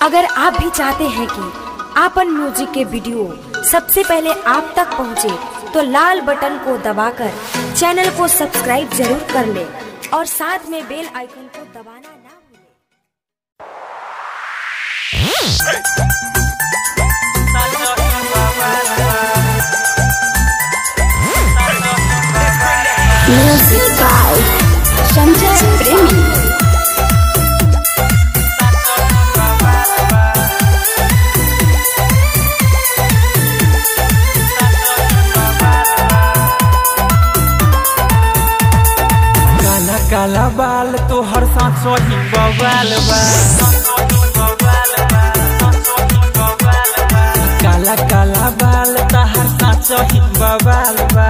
अगर आप भी चाहते हैं कि आपन म्यूजिक के वीडियो सबसे पहले आप तक पहुंचे, तो लाल बटन को दबाकर चैनल को सब्सक्राइब जरूर कर ले और साथ में बेल आइकन को दबाना ना भूलें। म्यूजिक बाय संजय प्रेमी। काला बाल तो हर सांस ही बवाल बा, काला काला बाल तो हर सांस ही बवाल बा।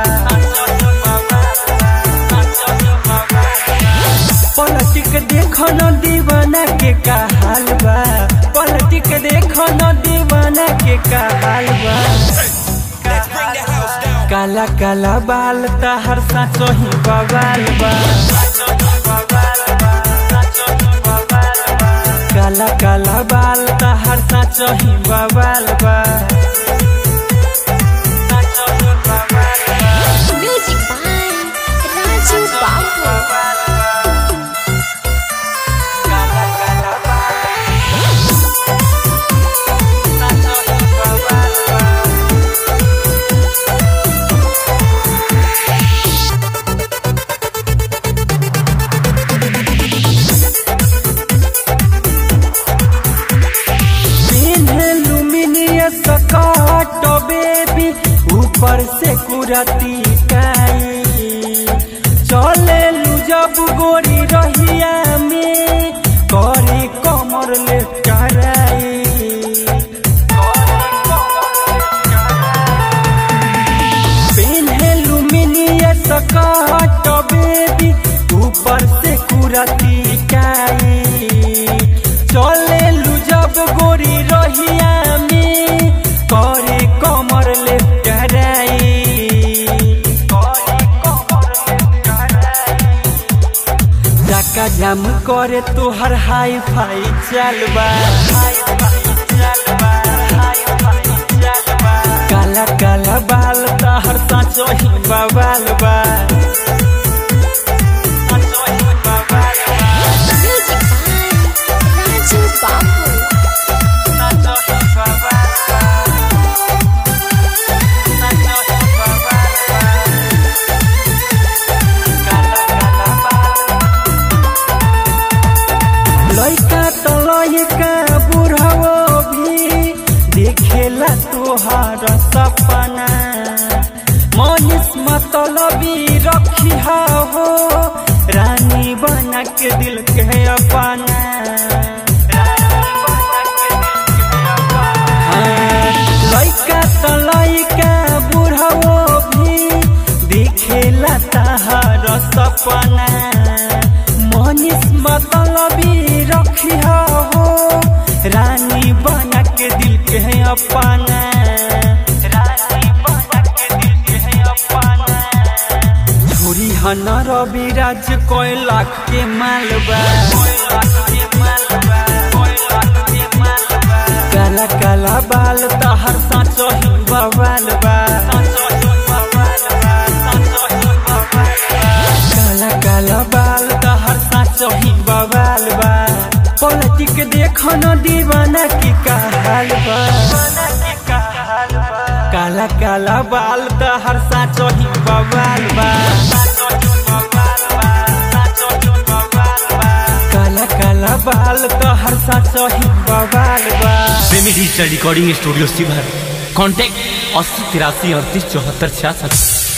पलटिक देखो न दीवाना के का हाल बा, पलटिक देखो न दीवाना के का हाल बा। काला काला बाल तो हर सांस ही बवाल बा, काला काला बाल तहर साँच ही बवाल बा। म्यूजिक बाय राजू बाबू। बेबी ऊपर से कुरती काई, चले लू जब गोरी रहिया में करे कमर ले कराई। पेन्हेलू मिनिया सकट बेबी ऊपर से कुरती काई, चले लू जब गोरी रहिया में करे कमर ले कराई। जाका जाम करे तोहर हाई फाई चलबा, काला काला बाल तहर साँच ही बवाल बा। राजू बाबू। लइका तो लइका बुढ़ाओ भी देखेला तोहार सपना, मनीष मतलबी रखी हो रानी बना के दिल के अपना। लइका तो लइका बुढ़ाओ भी देखेला तोहार सपना, मनीष मतलबी रखी हो रानी बना के दिल के अपना। छोरी हन रवि राज कोई लाख के मालबा, काला काला बाल तहर साँच ही बवाल बा, काला काला बाल तहर साँच ही बवाल बा। पलटिक देखो न दीवाना की का हाल बा, काला काला बाल तहर साँच ही बवाल बा, काला काला बाल तहर साँच ही बवाल बा। Premi digital recording studio Sheohar. Contact 80 83 38 74 66।